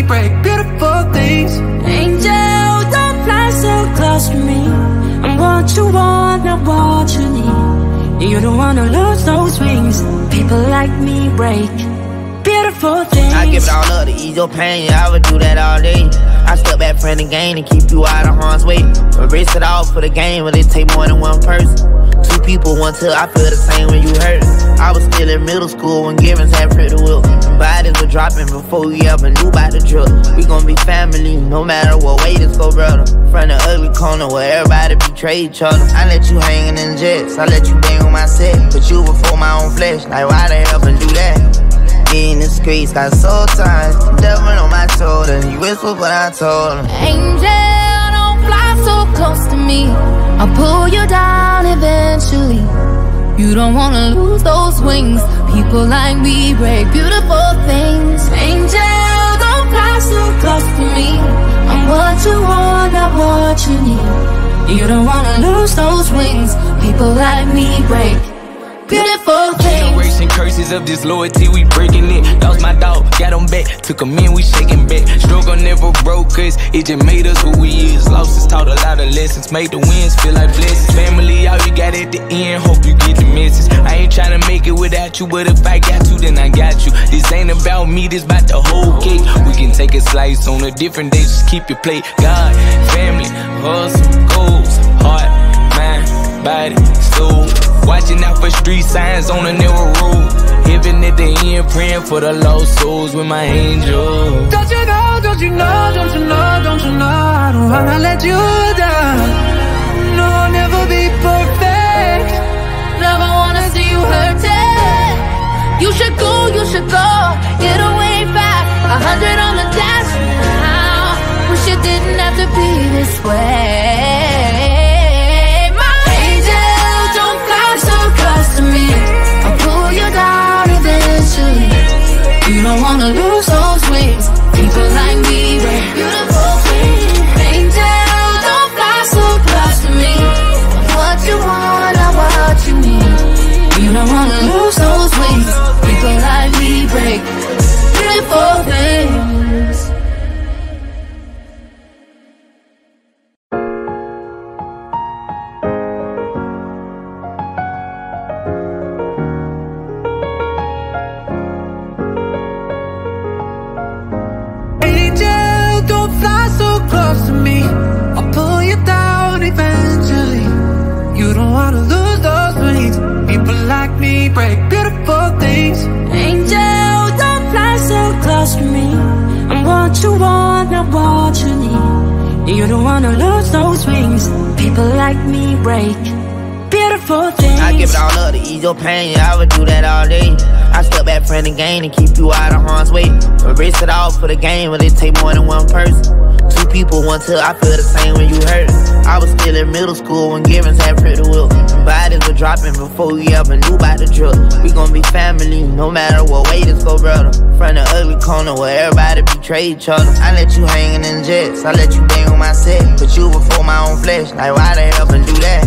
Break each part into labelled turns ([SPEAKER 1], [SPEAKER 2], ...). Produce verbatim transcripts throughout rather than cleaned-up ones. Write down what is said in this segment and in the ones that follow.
[SPEAKER 1] break beautiful things.
[SPEAKER 2] Angel, don't fly so close to me. I'm what you want, not what you need. You don't wanna lose those wings. People like me break beautiful things.
[SPEAKER 3] I give it all up to ease your pain, I would do that all day. I step back from the game and keep you out of harm's way. Risk it all for the game, but it take more than one person. Two people, one till I feel the same when you hurt. I was still in middle school when Givens had pretty will. Bodies were dropping before we ever knew about the drug. We gon' be family, no matter what way this go, brother. From the ugly corner where everybody betray each other. I let you hangin' in jets, I let you bang on my set. Put you before my own flesh, like why the hell can do that? Me in the streets, got soul ties, devil on my shoulder. You whisper, but I told him,
[SPEAKER 2] Angel, don't fly so close to me. I'll pull you down eventually. You don't wanna lose those wings. People like me break beautiful things. Angel, don't fly so close to me. I'm what you want, not what you need. You don't wanna lose those wings. People like me break beautiful things.
[SPEAKER 4] Generation curses of disloyalty, we breaking it. Lost my dog, got him back, took him in, we shaking back. Struggle never broke us, it just made us who we is. Losses taught a lot of lessons, made the wins feel like blessings. Family, all you got at the end, hope you get the message. I ain't tryna make it without you, but if I got to, then I got you. This ain't about me, this about the whole cake. We can take a slice on a different day, just keep your plate. God, family, hustle, goals, heart, mind, body, soul. Watching out for street signs on a narrow road. Heaven at the end, praying for the lost souls with my angel.
[SPEAKER 1] Don't you know, don't you know, don't you know, don't you know, I don't wanna let you down. No, I'll never be perfect.
[SPEAKER 2] Never wanna see you hurting. You should go, you should go. Get away fast, a hundred on the dash now. Wish it didn't have to be this way. To me, I'll pull you down eventually. You don't wanna lose those wings. People like me break beautiful things. Angel, don't fly so close to me. What you want, not what you need. You don't wanna lose those wings. People like me break beautiful things.
[SPEAKER 1] To me, I'll pull you down eventually. You don't wanna lose those wings. People like me break beautiful things.
[SPEAKER 2] Angel, don't fly so close to me. I'm what you want, not what you need. You don't wanna lose those wings. People like me break beautiful things.
[SPEAKER 3] I give it all up to ease your pain, I would do that all day. I step back from the game and keep you out of harm's way. Risk it all for the game, but it take more than one person. Two people, one till I feel the same when you hurt. I was still in middle school when Givens had pretty will. Bodies were dropping before we ever knew about the drug. We gon' be family, no matter what way this go, brother. From the ugly corner where everybody betray each other. I let you hangin' in jets, I let you bang on my set. Put you before my own flesh, like why the hell can do that?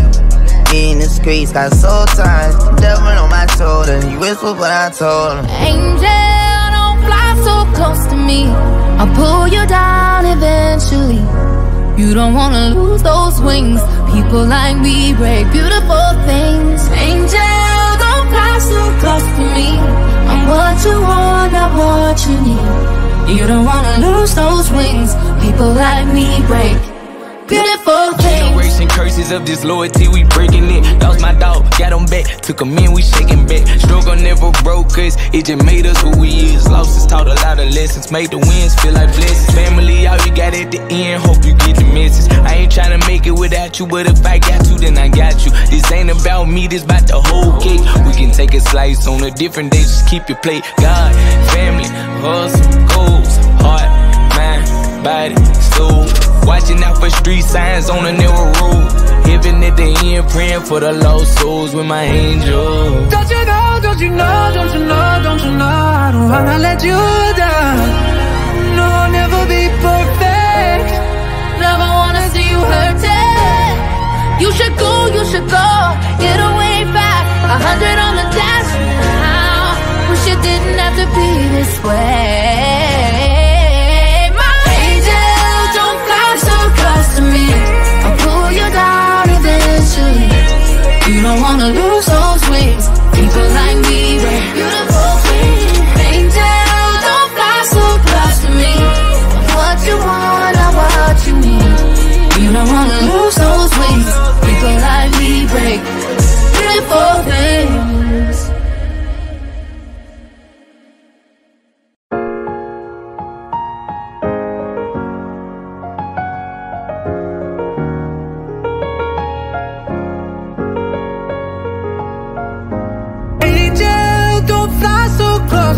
[SPEAKER 3] Me in the streets, got soul ties, devil on my shoulder. You whisper, but I told him,
[SPEAKER 2] Angel, don't fly so close to me. I'll pull you down eventually. You don't wanna lose those wings. People like me break beautiful things. Angel, don't fly so close to me. I'm what you want, not what you need. You don't wanna lose those wings. People like me break beautiful things.
[SPEAKER 4] Generation curses of disloyalty, we breaking it. Lost my dog, got him back, took him in, we shaking back. Struggle never broke us, it just made us who we is. Losses taught a lot of lessons, made the wins feel like blessings. Family, all you got at the end, hope you get the message. I ain't tryna make it without you, but if I got to, then I got you. This ain't about me, this about the whole cake. We can take a slice on a different day, just keep your plate. God, family, hustle, goals, heart, mind, body, soul. Watching out for street signs on a narrow road. Heaven at the end, praying for the lost souls with my angel.
[SPEAKER 1] Don't you know, don't you know, don't you know, don't you know, I don't wanna let you down. No, I'll never be perfect.
[SPEAKER 2] Never wanna see you hurting. You should go, you should go. Get away fast, a hundred on the dash now. Wish it didn't have to be this way.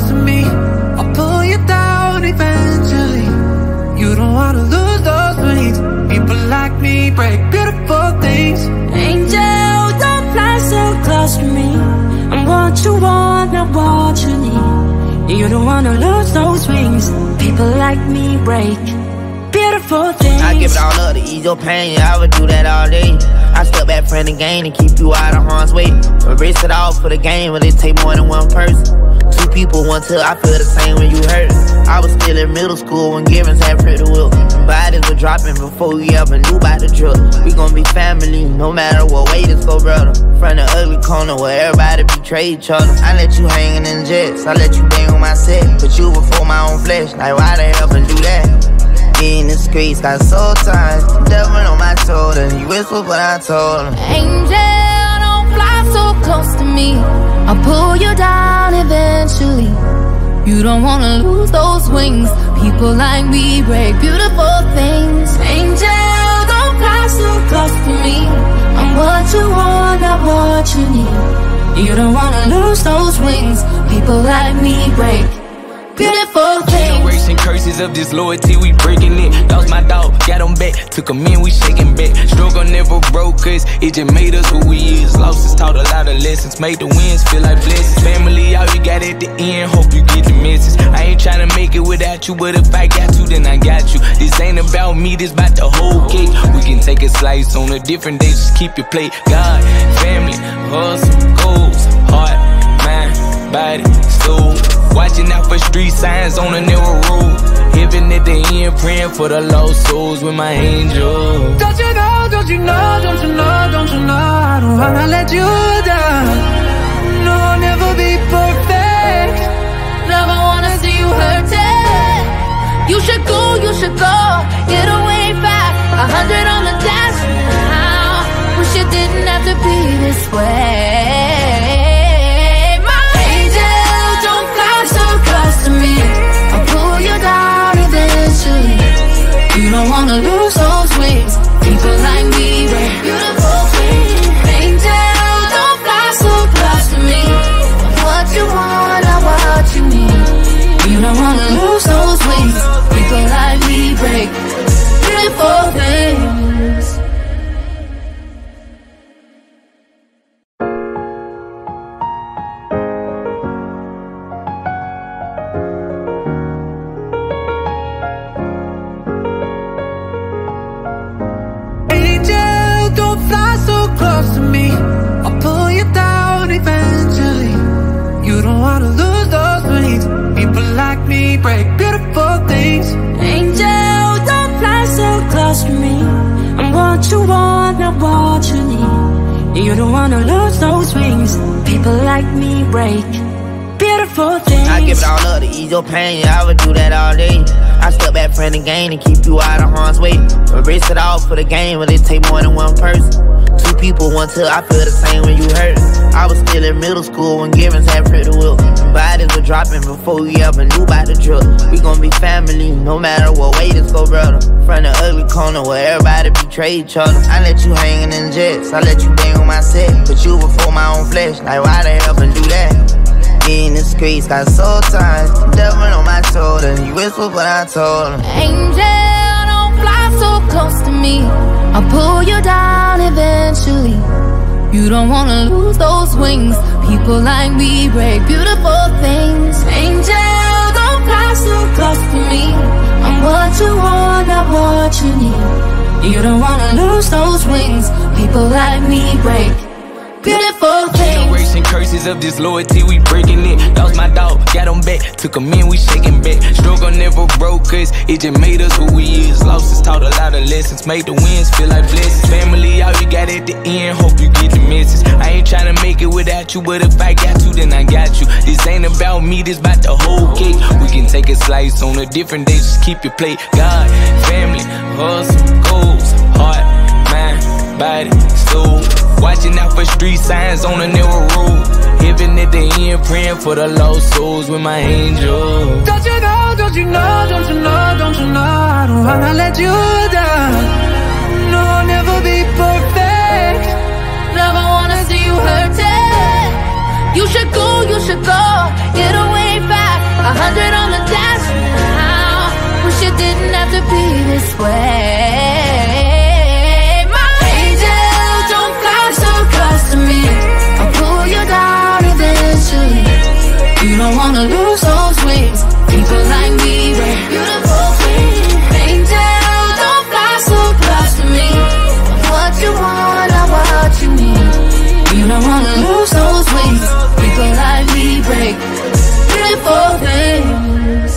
[SPEAKER 1] close to me, I'll pull you down eventually. You don't wanna lose those wings. People like me break beautiful things.
[SPEAKER 2] Angel, don't fly so close to me. I'm what you want, not what you need. You don't wanna lose those wings. People like me break beautiful things.
[SPEAKER 3] I give it all up to ease your pain, yeah, I would do that all day. I step back from the game and keep you out of harm's way. Erase it all for the game, but it take more than one person. Two people, one till I feel the same when you hurt. I was still in middle school when Givens had pretty whip. Bodies were dropping before we ever knew about the drill. We gon' be family, no matter what way this go, brother. From the ugly corner where everybody betray each other. I let you hangin' in jets, I let you bang on my set. Put you before my own flesh, like why the hell do that? In the streets, got soul ties, devil on my shoulder. You whisper what I told him.
[SPEAKER 2] Angel, don't fly so close to me. I'll pull you down eventually. You don't wanna lose those wings. People like me break beautiful things. Angel, don't fly so close to me. I'm what you want, not what you need. You don't wanna lose those wings. People like me break beautiful things.
[SPEAKER 4] Generation curses of disloyalty, we breaking it. Lost my dog, got him back. Took him in, we shaking back. Struggle never broke us, it just made us who we is. Losses taught a lot of lessons, made the wins feel like blessings. Family, all you got at the end, hope you get the message. I ain't tryna make it without you, but if I got you, then I got you. This ain't about me, this about the whole cake. We can take a slice on a different day, just keep your plate. God, family, hustle, goals, heart, mind, body, soul. Watching out for street signs on a narrow road. Heaven at the end, praying for the lost souls with my angel.
[SPEAKER 1] Don't you know, don't you know, don't you know, don't you know, I don't wanna let you down. No, I'll never be perfect.
[SPEAKER 2] Never wanna see you hurting. You should go, you should go. Get away fast, a hundred on the dash now. Wish it didn't have to be this way. To me, I'll pull you down eventually. You don't wanna lose those wings. People like me break beautiful things. Angel, don't fly so close to me. I'm what you want, not what you need. You don't wanna lose those wings. People like me break beautiful things.
[SPEAKER 1] Close to me, I'll pull you down eventually. You don't wanna lose those wings. People like me break beautiful things.
[SPEAKER 2] Angel, don't fly so close to me. I'm what you want, not what you need. You don't wanna lose those wings. People like me break beautiful things.
[SPEAKER 3] I give it all up to ease your pain, yeah, I would do that all day. I step back from the game and keep you out of harm's way. Erase it all for the game, but it take more than one person. Two people, one till I feel the same when you hurt. I was still in middle school when Givens had pretty whip. Bodies were dropping before we ever knew about the drill. We gon' be family, no matter what way this go, brother. From the ugly corner where everybody betray each other. I let you hangin' in jets, I let you bang on my set. Put you before my own flesh, like why the hell do that? In the streets, got soul ties, devil on my shoulder. You whisper what I told him.
[SPEAKER 2] Angel, don't fly so close to me. I'll pull you down eventually. You don't wanna lose those wings. People like me break beautiful things. Angel, don't fly so close to me. I'm what you want, not what you need. You don't wanna lose those wings. People like me break beautiful things.
[SPEAKER 4] Generation curses of disloyalty, we breaking it. Lost my dog, got him back. Took him in, we shaking back. Struggle never broke us, it just made us who we is. Losses taught a lot of lessons, made the wins feel like blessings. Family, all you got at the end, hope you get the message. I ain't tryna make it without you, but if I got you, then I got you. This ain't about me, this about the whole cake. We can take a slice on a different day, just keep your plate. God, family, hustle, goals, heart, mind, body, soul. Watching out for street signs on a narrow road. Heaven at the end, praying for the lost souls with my angel.
[SPEAKER 1] Don't you know, don't you know, don't you know, don't you know, I don't wanna let you down. No, I'll never be perfect.
[SPEAKER 2] Never wanna see you hurting. You should go, you should go. Get away fast, A hundred on the dash now. Wish it didn't have to be this way. My angel, don't fly so close to me. I'll pull you down eventually. You don't wanna lose those wings. People like me, we're beautiful things. Angel, don't fly so close to me. What you want, not what you need. You don't wanna lose those wings. People like me break beautiful things.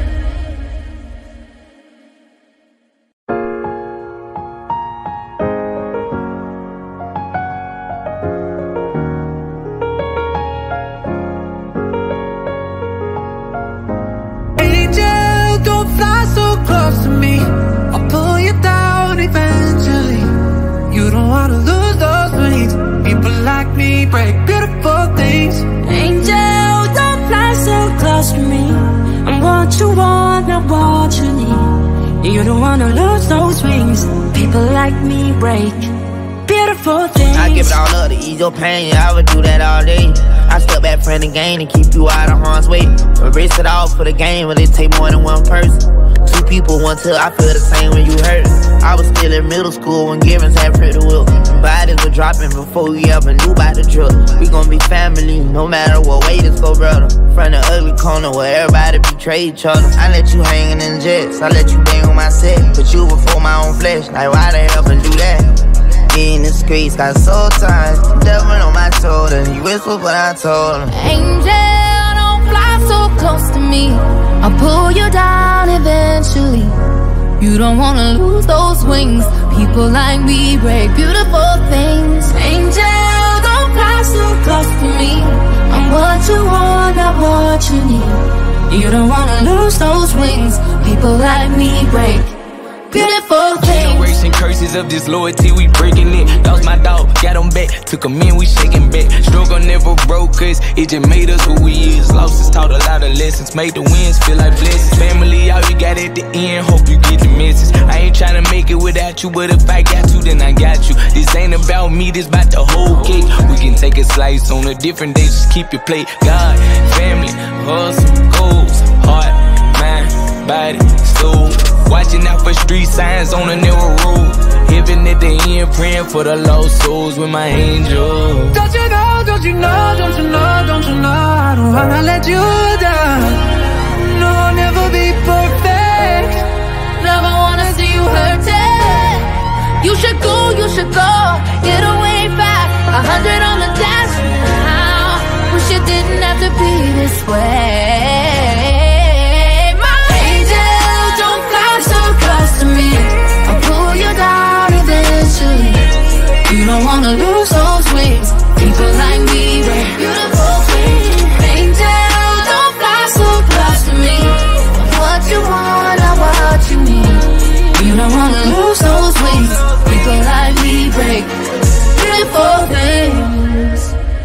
[SPEAKER 1] Angel, don't fly so close to me. I'll pull you down eventually. You don't wanna lose those wings. People like me break beautiful things.
[SPEAKER 2] Angel, don't fly so close to me. I'm what you want, not what you need. You don't wanna lose those wings. People like me break beautiful things.
[SPEAKER 3] I give it all up to ease your pain, I would do that all day. I step back from the game and keep you out of harm's way. Erase it all for the game, but it take more than one person. Two people, one till I feel the same when you hurt. I was still in middle school when Givens had pretty will. Bodies were dropping before we ever knew about the drill. We gon' be family, no matter what way this go, brother. From the ugly corner where everybody betray each other. I let you hangin' in jets, I let you bang on my set. Put you before my own flesh, like why the hell and do that? In the streets, got soul ties, devil on my shoulder. You whisper, but I told him.
[SPEAKER 2] Angel, don't fly so close to me. I'll pull you down eventually. You don't wanna lose those wings. People like me break beautiful things. Angel, don't fly so close to me. I'm what you want, not what you need. You don't wanna lose those wings. People like me break beautiful things.
[SPEAKER 4] Generation curses of disloyalty, we breaking it. Lost my dog, got him back, took him in, we shaking back. Struggle never broke us, it just made us who we is. Losses taught a lot of lessons, made the wins feel like blessings. Family, all you got at the end, hope you get the message. I ain't tryna make it without you, but if I got you, then I got you. This ain't about me, this about the whole cake. We can take a slice on a different day, just keep your plate. God, family, hustle, goals, heart, mind, body, soul. Watching out for street signs on a narrow road. Heaven at the end, praying for the lost souls with my angel.
[SPEAKER 1] Don't you know, don't you know, don't you know, don't you know, I don't wanna let you down. No, I'll never be perfect.
[SPEAKER 2] Never wanna see you hurting. You should go, you should go, get away back. A hundred on the dash now. Wish it didn't have to be this way. My angel, don't fly so close to me. I'll pull you down eventually. You don't wanna lose those wings. People like me, we're beautiful things. Angel, don't fly so close to me. What you want, not what you need. You don't wanna lose those wings. People like me break beautiful things.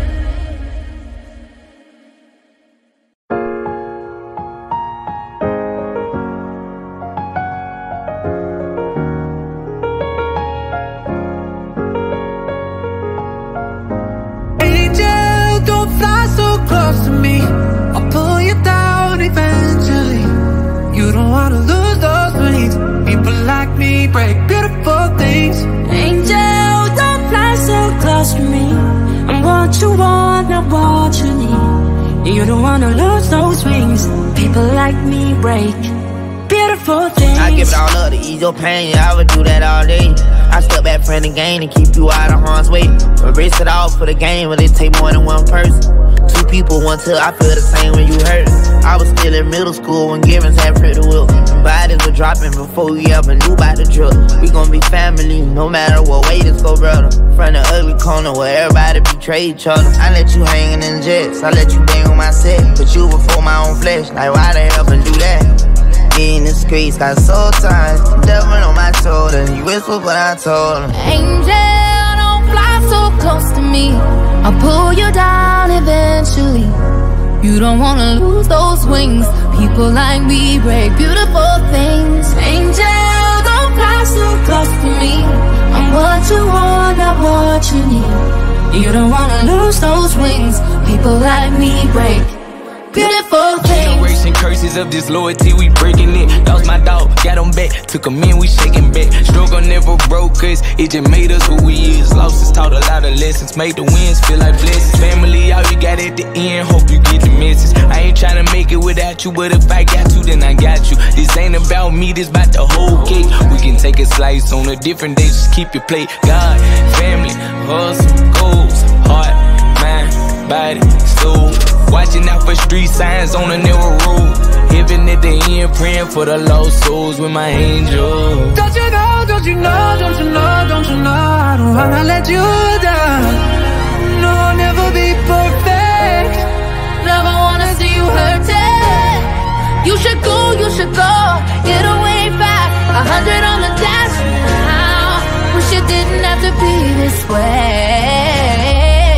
[SPEAKER 1] Angel, don't fly so close to me. I'll pull you down eventually. You don't wanna lose those wings. People like me break beautiful things.
[SPEAKER 2] Angel, don't fly so close to me. I'm what you want, not what you need. You don't wanna lose those wings. People like me break beautiful things.
[SPEAKER 3] I give it all up to ease your pain, I would do that all day. I step back from the game and keep you out of harm's way. Erase it all for the game, but it take more than one person. Two people, one till I feel the same when you hurt. I was still in middle school when Givens had pretty will. Bodies were dropping before we ever knew about the drill. We gon' be family, no matter what way this go, brother. From the ugly corner where everybody betray each other. I let you hangin' in jets, I let you bang on my set. Put you before my own flesh, like why the hell and do that? In the streets, got soul ties, devil on my shoulder. You whisper, but I told him.
[SPEAKER 2] Angel, don't fly so close to me. I'll pull you down eventually. You don't wanna lose those wings. People like me break beautiful things. Angel, don't fly so close to me. I'm what you want, not what you need. You don't wanna lose those wings. People like me break beautiful things.
[SPEAKER 4] Generation curses of disloyalty, we breaking it. Lost my dog, got him back, took him in, we shaking back. Struggle never broke us, it just made us who we is. Losses taught a lot of lessons, made the wins feel like blessings. Family, all you got at the end, hope you get the message. I ain't tryna make it without you, but if I got you, then I got you. This ain't about me, this about the whole cake. We can take a slice on a different day, just keep your plate. God, family, hustle, goals, heart, mind, body, soul. Watching out for street signs on a narrow road. Heaven at the end, praying for the lost souls with my angel.
[SPEAKER 1] Don't you know, don't you know, don't you know, don't you know, I don't wanna let you down. No, I'll never be perfect.
[SPEAKER 2] Never wanna see you hurting. You should go, you should go. Get away fast, a hundred on the dash now. Wish it didn't have to be this way.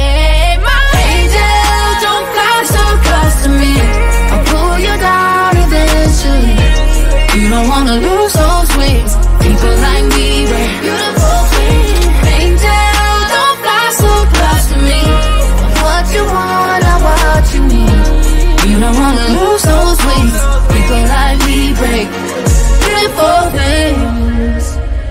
[SPEAKER 2] To me, I'll pull you down eventually. You don't wanna lose those wings. People like me, but beautiful things. Angel, don't fly so close to me. What you want, not what you need. You don't wanna lose those wings. People like me break beautiful things.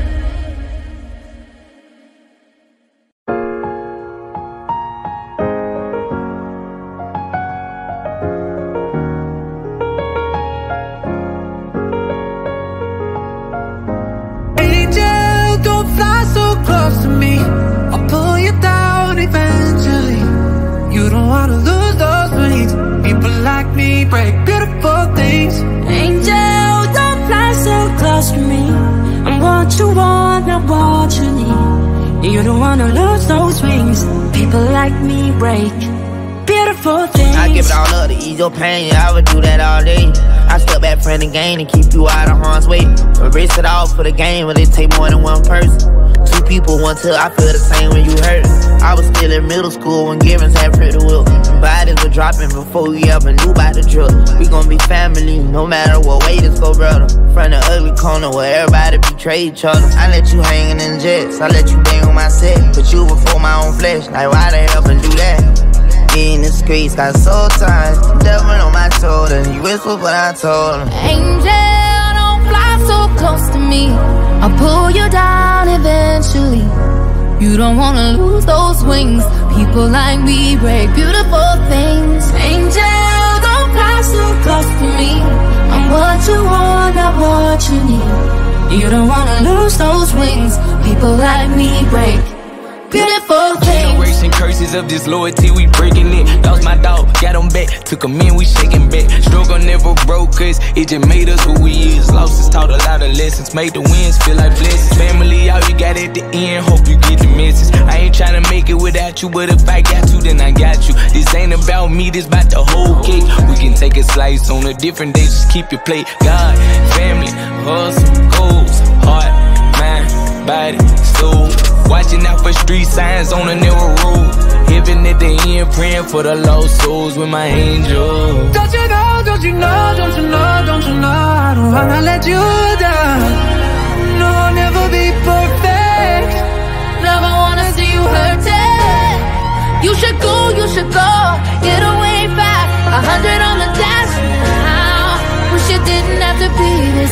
[SPEAKER 1] To me, I'll pull you down eventually. You don't wanna lose those wings. People like me break beautiful things.
[SPEAKER 2] Angel, don't fly so close to me. I'm what you want, not what you need. You don't wanna lose those wings. People like me break beautiful things.
[SPEAKER 3] I give it all up to ease your pain, I would do that all day. I step back from the game and keep you out of harm's way. Erase it all for the game, but it take more than one person. Two people, one till I feel the same when you hurt. I was still in middle school when Givens had pretty will. Bodies were dropping before we ever knew about the drill. We gon' be family, no matter what way this go, brother. From the ugly corner where everybody betray each other. I let you hangin' in jets, I let you bang on my set. Put you before my own flesh, like why the hell can do that? Me in the streets, got so tired. Devil on my shoulder, you whisper but I told him.
[SPEAKER 2] Angel, don't fly so close to me. I'll pull you down eventually. You don't wanna lose those wings. People like me break beautiful things. Angel, don't fly so close to me. I'm what you want, not what you need. You don't wanna lose those wings. People like me break beautiful things.
[SPEAKER 4] Generation curses of disloyalty, we breaking it. Lost my dog, got him back, took him in, we shaking back. Struggle never broke us, it just made us who we is. Losses taught a lot of lessons, made the wins feel like blessings. Family, all you got at the end, hope you get the message. I ain't tryna make it without you, but if I got you, then I got you. This ain't about me, this about the whole cake. We can take a slice on a different day, just keep your plate. God, family, hustle, goals, heart, mind, body, soul. Watching out for street signs on a narrow road. Heaven at the end, praying for the lost souls with my angel.
[SPEAKER 1] Don't you know, don't you know, don't you know, don't you know, I don't wanna let you down. No, I'll never be perfect.
[SPEAKER 2] Never wanna see you hurting. You should go, you should go. Get away fast, a hundred on the dash now. Wish it didn't have to be this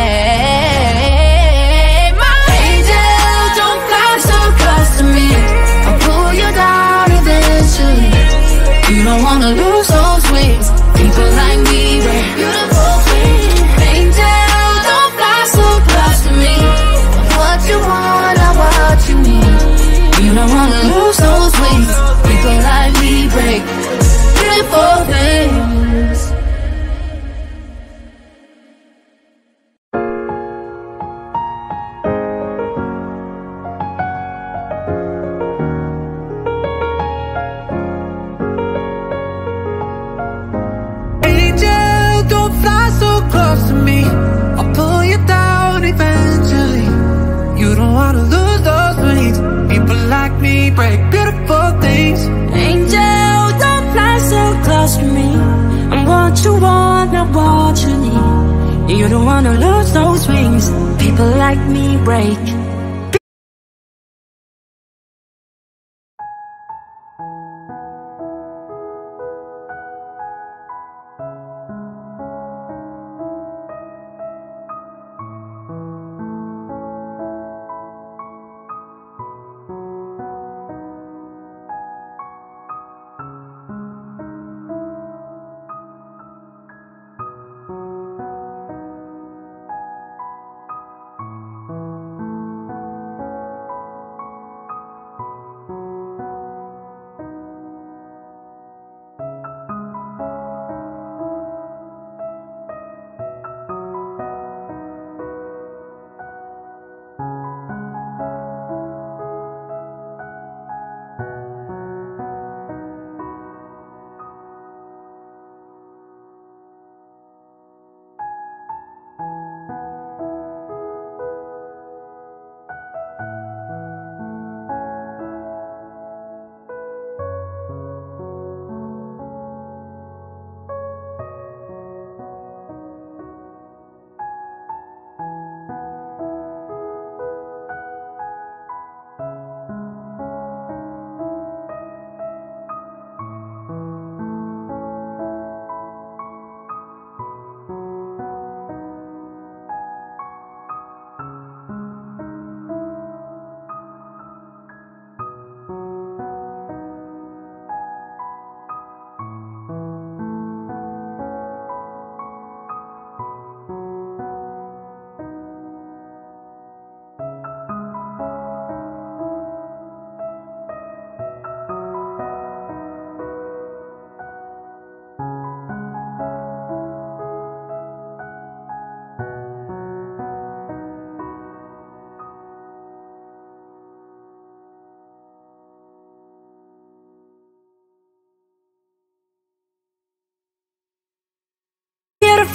[SPEAKER 2] way. To me, I'll pull you down eventually. You don't wanna lose those wings. People like me, but beautiful things. Angel, don't fly so close to me. What you want, not what you need. You don't wanna lose those wings. People like me break beautiful things.
[SPEAKER 1] To me, I'll pull you down eventually. You don't wanna lose those wings. People like me break beautiful things.
[SPEAKER 2] Angel, don't fly so close to me. I'm what you want, not what you need. You don't wanna lose those wings. People like me break.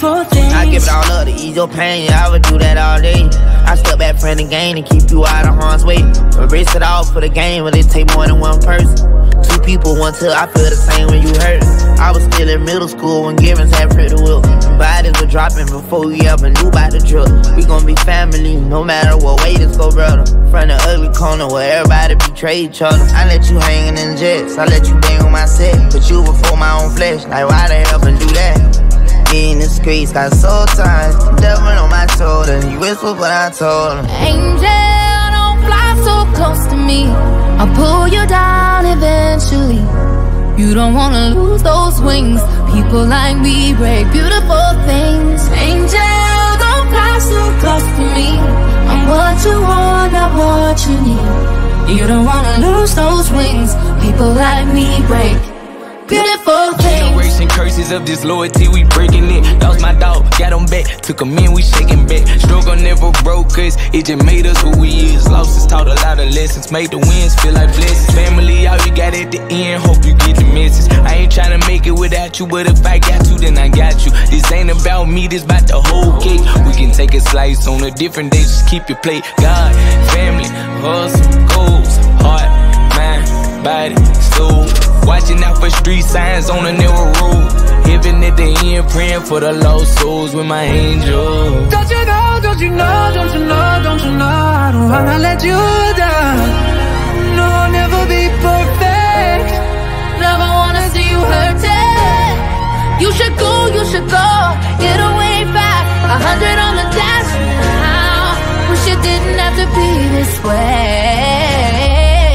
[SPEAKER 2] beautiful things.
[SPEAKER 3] I give it all up to ease your pain, yeah, I would do that all day. I step back from the game and keep you out of harm's way. Erase it all for the game, but it take more than one person. Two people, one till I feel the same when you hurt. I was still in middle school when Givens had pretty will. Bodies were dropping before we ever knew about the drill. We gon' be family, no matter what way this go, brother. From the ugly corner where everybody betray each other. I let you hangin' in jets, I let you bang on my set. Put you before my own flesh, like why the hell can do that? In the streets, got so tired, devil on my shoulder. You whisper what I told him.
[SPEAKER 2] Angel, don't fly so close to me. I'll pull you down eventually. You don't wanna lose those wings. People like me break beautiful things. Angel, don't fly so close to me. I'm what you want, not what you need. You don't wanna lose those wings. People like me break beautiful things.
[SPEAKER 4] Generation curses of disloyalty, we breaking it. Lost my dog, got him back. Took him in, we shaking back. Struggle never broke us, it just made us who we is. Losses taught a lot of lessons, made the wins feel like blessings. Family, all you got at the end, hope you get the message. I ain't tryna make it without you, but if I got to, then I got you. This ain't about me, this about the whole cake. We can take a slice on a different day, just keep your plate. God, family, hustle, goals, heart, mind, body, soul. Watching out for street signs on a narrow road. Heaven at the end, praying for the lost souls with my angel.
[SPEAKER 1] Don't you know, don't you know, don't you know, don't you know I don't wanna let you down. No, I'll never be perfect.
[SPEAKER 2] Never wanna see you hurting. You should go, you should go. Get away fast, a hundred on the dash now. Wish it didn't have to be this way.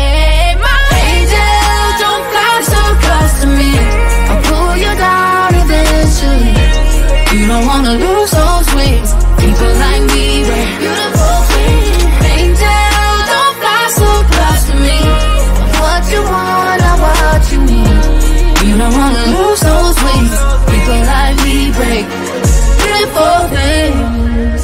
[SPEAKER 2] To me, I'll pull you down eventually. You don't wanna lose those wings. People like me, we're beautiful things. Angel, don't fly so close to me. I'm what you want, not what you need. You don't wanna lose those wings. People like me break beautiful things.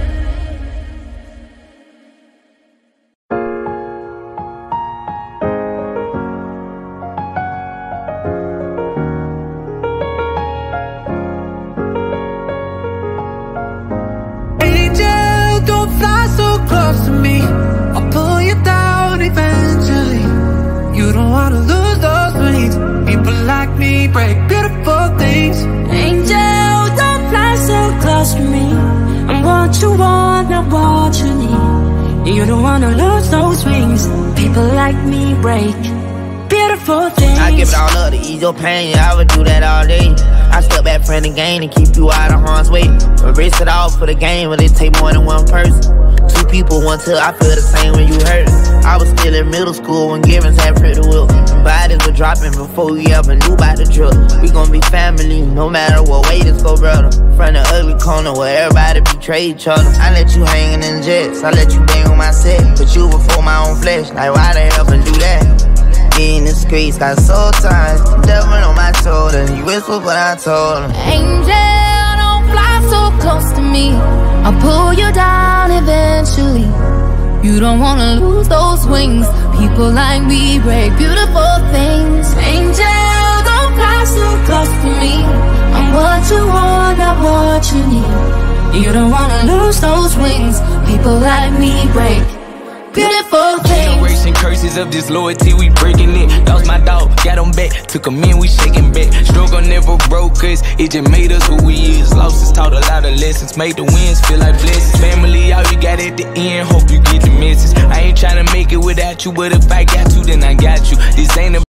[SPEAKER 1] To me, I'll pull you down eventually. You don't wanna lose those wings. People like me break beautiful things.
[SPEAKER 2] Angel, don't fly so close to me. I'm what you want, not what you need. You don't wanna lose those wings. People like me break beautiful things.
[SPEAKER 3] I give it all up to ease your pain, yeah, I would do that all day. I step back from the game and keep you out of harm's way. Erase it all for the game, but it take more than one person. Two people, one till I feel the same when you hurt. I was still in middle school when Givens had pretty will. Bodies were dropping before we ever knew about the drill. We gon' be family, no matter what way this go, brother. From the ugly corner where everybody betray each other. I let you hangin' in jets, I let you bang on my set. Put you before my own flesh, like why the hell can do that? In the streets, got so tired, devil on my shoulder. You whisper what I told him.
[SPEAKER 2] Angel, don't fly so close to me. I'll pull you down eventually. You don't wanna lose those wings. People like me break beautiful things. Angel, don't fly so close to me. I'm what you want, not what you need. You don't wanna lose those wings. People like me break beautiful things.
[SPEAKER 4] Generation curses of disloyalty, we breaking it. Lost my dog, got him back. Took him in, we shaking back. Struggle never broke us, it just made us who we is. Losses taught a lot of lessons, made the wins feel like blessings. Family, all you got at the end, hope you get the message. I ain't tryna make it without you, but if I got to, then I got you. This ain't a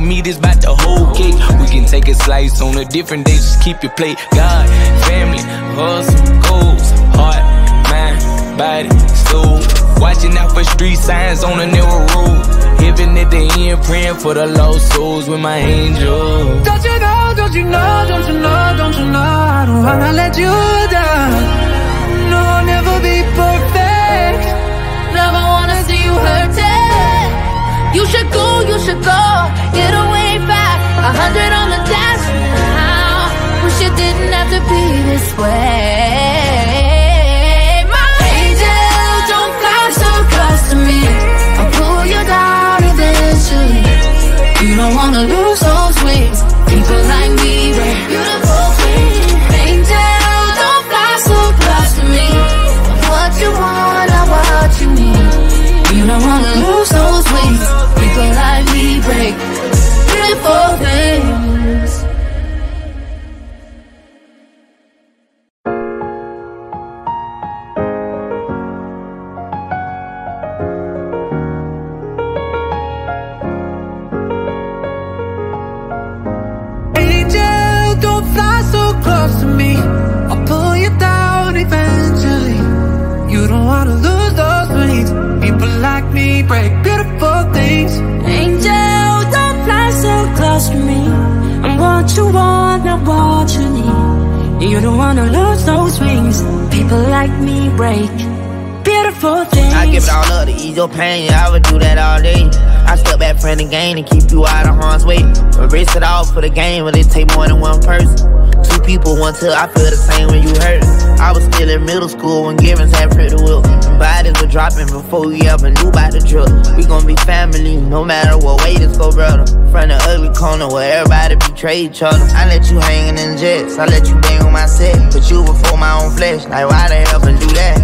[SPEAKER 4] about me, this about the whole cake. We can take a slice on a different day, just keep your plate. God, family, hustle, goals, heart, mind, body, soul. Watching out for street signs on a narrow road. Heaven at the end, praying for the lost souls with my angel.
[SPEAKER 1] Don't you know, don't you know, don't you know, don't you know, I don't wanna let you down. No, I'll never be perfect.
[SPEAKER 2] Never wanna see you hurting. You should go, you should go. Get away back. A hundred on the dash now. Wish it didn't have to be this way. My angel, don't fly so close to me. I'll pull you down eventually. You don't wanna lose those wings. People like me, we're beautiful things. Angel, don't fly so close to me. What you want, not what you need. You don't wanna lose those wings. People like me break beautiful things.
[SPEAKER 1] Angel, don't fly so close to me. I'll pull you down eventually. You don't wanna lose those wings. People like me break beautiful things.
[SPEAKER 2] Angel, don't fly so close to me. I'm what you want, not what you need. You don't wanna lose those wings. People like me break beautiful things.
[SPEAKER 3] I give it all up to ease your pain, yeah, I would do that all day. I step back from the game and keep you out of harm's way. Erase it all for the game, but it take more than one person. Two people, one till I feel the same when you hurt. I was still in middle school when Givens had pretty will. Bodies were dropping before we ever knew about the drill. We gon' be family, no matter what way this go, brother. From the ugly corner where everybody betray each other. I let you hangin' in jets, I let you bang on my set. Put you before my own flesh, like why the hell do that?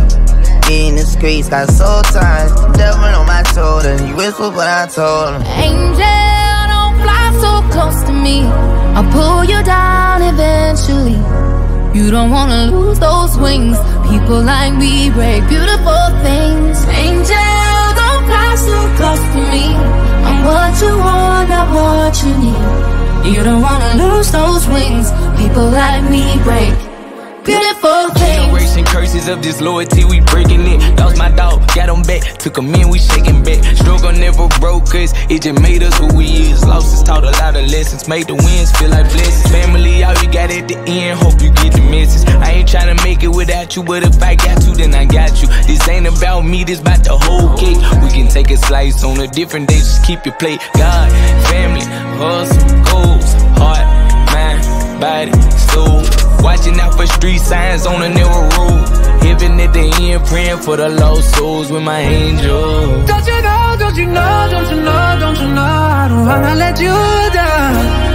[SPEAKER 3] In the streets, got soul ties, devil on my shoulder. You whisper what I told him.
[SPEAKER 2] Angel, don't fly so close to me. I'll pull you down eventually. You don't wanna lose those wings. People like me break beautiful things. Angel, don't fly so close to me. I'm what you want, not what you need. You don't wanna lose those wings. People like me break beautiful things.
[SPEAKER 4] Generation curses of disloyalty, we breaking it. Lost my dog, got him back. Took him in, we shaking back. Struggle never broke us, it just made us who we is. Losses taught a lot of lessons, made the wins feel like blessings. Family, all you got at the end, hope you get the message. I ain't tryna make it without you, but if I got you, then I got you. This ain't about me, this about the whole cake. We can take a slice on a different day, just keep your plate. God, family, hustle, goals, heart, mind, body, soul. Watching out for street signs on a narrow road. Heaven at the end, praying for the lost souls with my angel.
[SPEAKER 1] Don't you know, don't you know, don't you know, don't you know, I don't wanna let you down.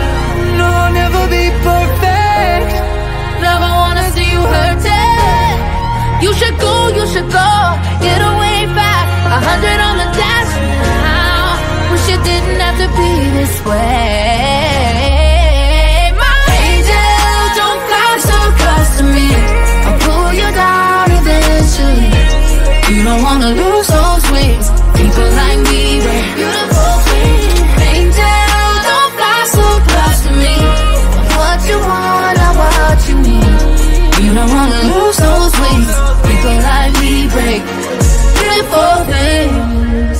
[SPEAKER 1] No, I'll never be perfect.
[SPEAKER 2] Never wanna see you hurting. You should go, you should go. Get away back. A hundred on the dash now. Wish it didn't have to be this way. To me, I'll pull you down eventually. You don't wanna lose those wings. People like me, we're beautiful things. Angel, don't fly so close to me. What you want, not what you need. You don't wanna lose those wings. People like me break beautiful things.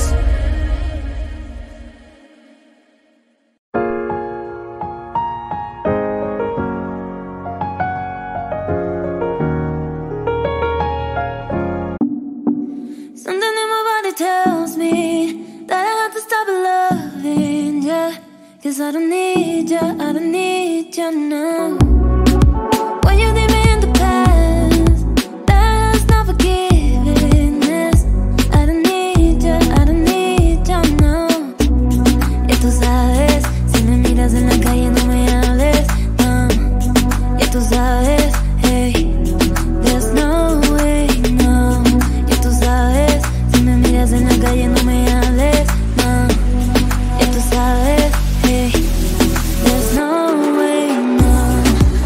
[SPEAKER 2] Tells me that I have to stop loving ya, 'cause I don't need ya, I don't need ya now. When you leave me in the past, that's not forgiveness. I don't need ya, I don't need ya now. Y tú sabes, si me miras en la calle no me hables, no. Y tú sabes, hey, there's no way, no. Y tú sabes, en la calle no me hables, no. Y tú sabes, hey, there's no way, no.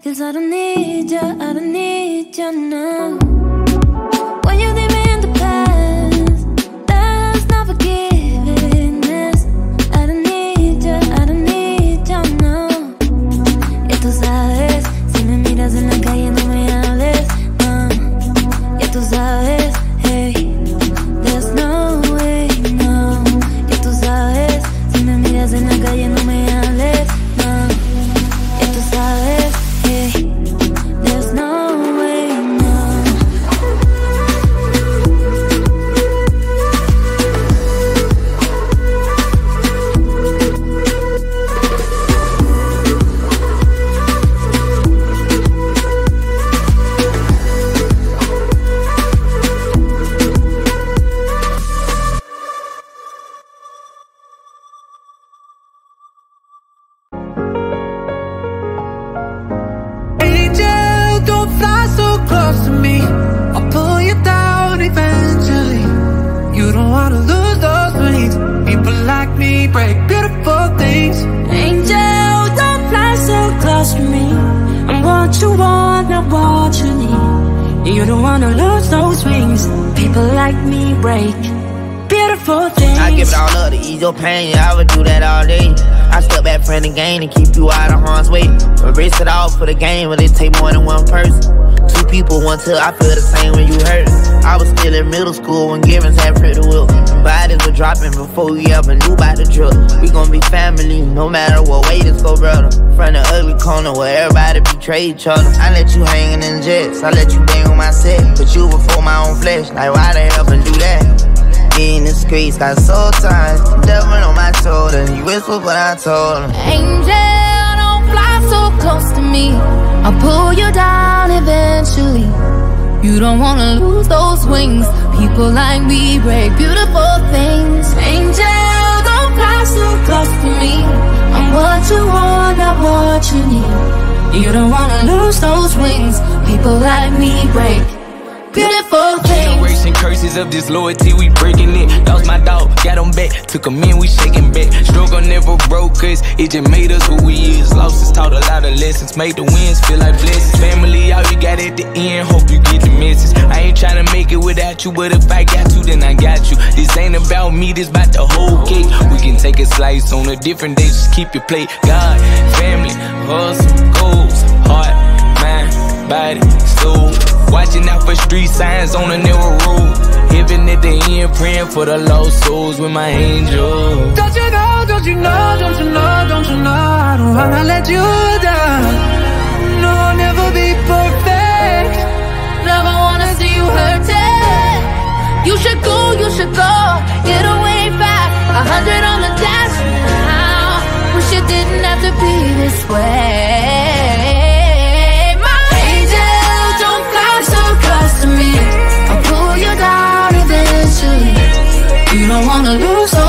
[SPEAKER 2] 'Cause I don't need you, I don't need you now. When you leave me in the past, that's not forgiveness. I don't need you, I don't need you now. Ya tú sabes, si me miras en la calle no me hables, no. Ya tú sabes, hey, there's no way, no. Ya tú sabes, si me miras en la calle no me hables, no. Ya tú sabes, hey, there's no way, no.
[SPEAKER 1] Angel, don't fly so close to me. I'll pull you down eventually. You don't wanna lose those wings. People like me break beautiful things.
[SPEAKER 2] Angel, don't fly so close to me. I'm what you want, not what you need. You don't wanna lose those wings. People like me break beautiful things.
[SPEAKER 3] I give it all up to ease your pain, yeah, I would do that all day. I step back from the game and keep you out of harm's way. Erase it all for the game, but it take more than one person. Two people, one till I feel the same when you hurt. I was still in middle school when Givens had pretty will. Bodies were dropping before we ever knew about the drill. We gon' be family, no matter what way this go, brother. From the ugly corner where everybody betray each other. I let you hangin' in jets, I let you bang on my set. Put you before my own flesh, like why the hell do that? In the streets, got soul ties, devil on my shoulder. You whisper what I told him.
[SPEAKER 2] Angel, don't fly so close to me. I'll pull you down eventually. You don't wanna lose those wings. People like me break beautiful things. Angel, don't fly so close to me. I'm what you want, not what you need. You don't wanna lose those wings. People like me break beautiful things.
[SPEAKER 4] Generation curses of disloyalty, we breaking it. Lost my dog, got him back. Took him in, we shaking back. Struggle never broke us, it just made us who we is. Losses taught a lot of lessons, made the wins feel like blessings. Family, all you got at the end, hope you get the message. I ain't tryna make it without you, but if I got you, then I got you. This ain't about me, this about the whole cake. We can take a slice on a different day, just keep your plate. God, family, hustle, goals, heart, mind, body, soul. Watching out for street signs on a narrow road. Heaven at the end, praying for the lost souls with my angel.
[SPEAKER 1] Don't you know, don't you know, don't you know, don't you know, I don't wanna let you down. No, I'll never be perfect.
[SPEAKER 2] Never wanna see you hurting. You should go, you should go. Get away fast, a hundred on the dash now. Wish it didn't have to be this way. To me, I'll pull you down eventually. You don't wanna lose